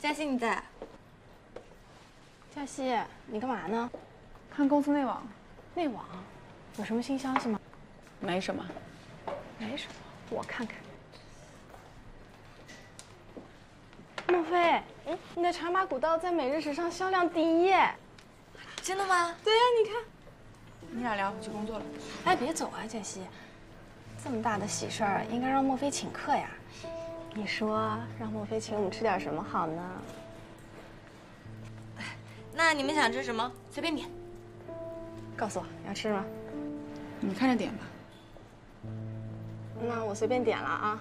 嘉熙你在？ 嘉熙，你干嘛呢？ 看公司内网。 内网，有什么新消息吗？ 没什么。 没什么，我看看。莫非，你的长马古道在每日时尚销量第1耶！ 真的吗？ 对呀，你看。 你俩聊，我去工作了。 哎，别走啊，嘉熙，这么大的喜事儿，应该让莫非请客呀。你说让莫非请我们吃点什么好呢？ 那你们想吃什么？随便点。 告诉我要吃吗？ 你看着点吧。 那我随便点了啊。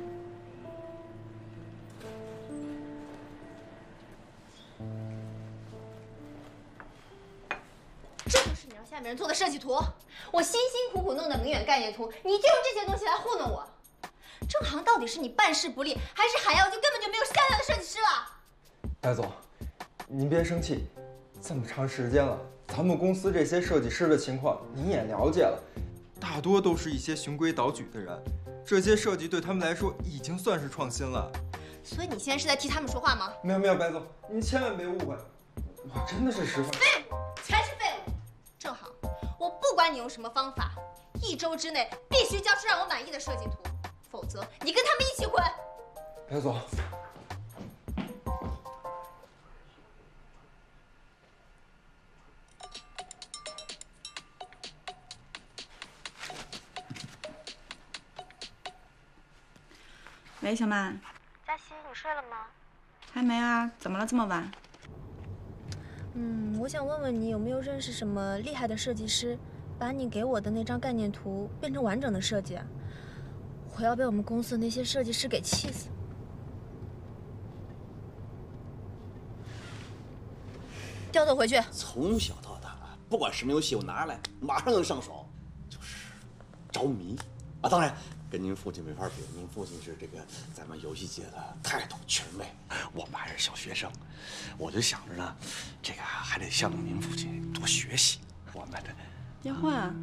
这就是你让下面人做的设计图？我辛辛苦苦弄的明远概念图，你就用这些东西来糊弄我？郑航到底是你办事不力，还是海耀就根本就没有下量的设计师了？ 白总，您别生气，这么长时间了，咱们公司这些设计师的情况您也了解了，大多都是一些循规蹈矩的人，这些设计对他们来说已经算是创新了。 所以你现在是在替他们说话吗？ 没有，白总，您千万别误会，我真的是实话。 废物才是废物！郑航，我不管你用什么方法，1周之内必须交出让我满意的设计图，否则你跟他们一起滚！ 白总。 喂，小曼。 嘉熙，你睡了吗？ 还没啊，怎么了这么晚？ 我想问问你有没有认识什么厉害的设计师，把你给我的那张概念图变成完整的设计？我要被我们公司的那些设计师给气死。 调走回去。 从小到大，不管什么游戏我拿来，马上能上手，就是着迷啊！当然。跟您父亲没法比，您父亲是这个咱们游戏界的泰斗全妹，我们还是小学生。我就想着呢，这个还得向着您父亲多学习。我们的电话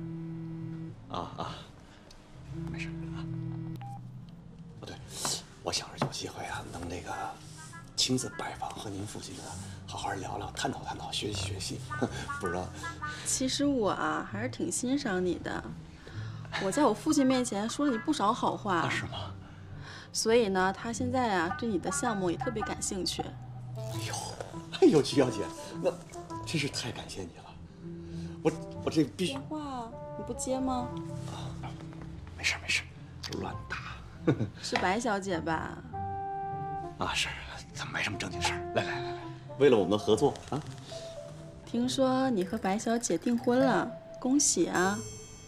没事啊。哦对，我想着有机会啊，能那个亲自拜访，和您父亲呢好好聊聊，探讨探讨，学习学习。不知道， 其实我还是挺欣赏你的。我在我父亲面前说了你不少好话， 是吗？ 所以呢，他现在对你的项目也特别感兴趣。 哎呦，曲小姐，那真是太感谢你了。我这必须。 电话你不接吗？ 没事，乱打。 是白小姐吧？ 是，咱们没什么正经事儿。来，为了我们的合作啊。 听说你和白小姐订婚了，恭喜啊！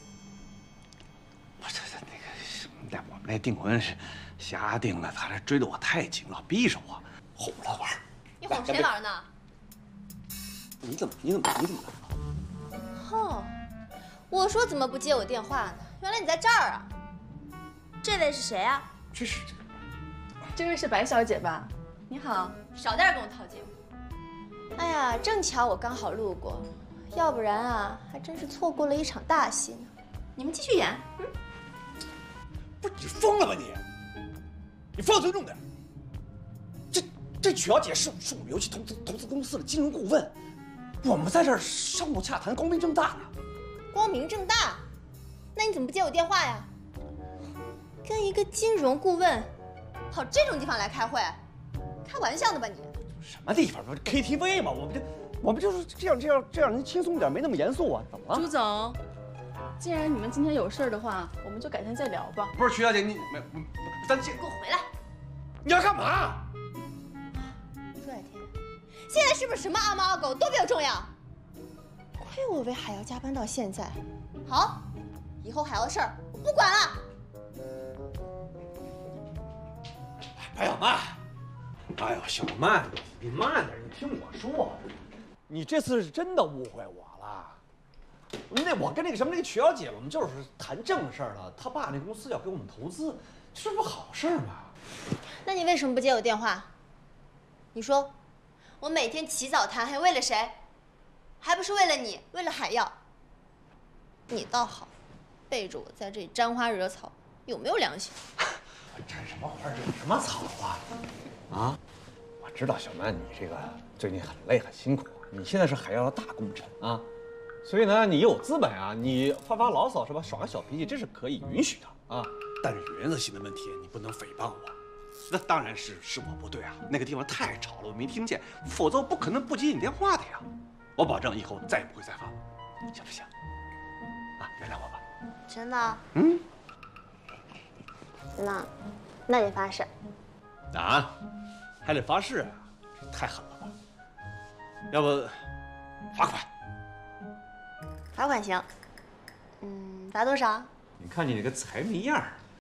我们那订婚是瞎订的，他这追得我太紧了，逼着我哄他玩。 你哄谁玩呢？ 你怎么来了？ 哼，我说怎么不接我电话呢？原来你在这儿啊！这位是谁啊？ 这位是白小姐吧？你好， 少在这跟我套近乎。哎呀，正巧我刚好路过，要不然啊，还真是错过了一场大戏呢。你们继续演。 不是你疯了吧你？你放尊重点。这曲小姐是我们游戏投资公司的金融顾问，我们在这儿商务洽谈，光明正大的。 光明正大？那你怎么不接我电话呀？跟一个金融顾问跑这种地方来开会，开玩笑呢吧你？ 什么地方？不是 KTV 吗？我们就是这样，您轻松点，没那么严肃啊。怎么了？ 朱总，既然你们今天有事的话，我们就改天再聊吧。 不是曲小姐，咱给我回来！ 你要干嘛？ 朱海天，现在是不是什么阿猫阿狗都比我重要？亏我为海瑶加班到现在。好，以后海瑶的事儿我不管了。 白小曼，哎呦，小曼，你慢点，你听我说，你这次是真的误会我了。我跟那个曲小姐，我们就是谈正事儿了。他爸那公司要给我们投资，这不好事吗？ 那你为什么不接我电话？你说，我每天起早贪黑为了谁？还不是为了你，为了海耀。你倒好，背着我在这里沾花惹草，有没有良心？ 沾什么花惹什么草啊？我知道小曼你这个最近很累很辛苦，你现在是海药的大功臣啊，所以呢，你有资本啊，你发发牢骚是吧，耍个小脾气，这是可以允许的啊。 但是原则性的问题，你不能诽谤我。那当然是我不对啊，那个地方太吵了，我没听见，否则我不可能不接你电话的呀。我保证以后再也不会再犯了，行不行？啊，原谅我吧。 真的？ 嗯。 那你发誓？ 啊，还得发誓啊，这太狠了吧？要不罚款？ 罚款行。罚多少？ 你看你那个财迷样儿，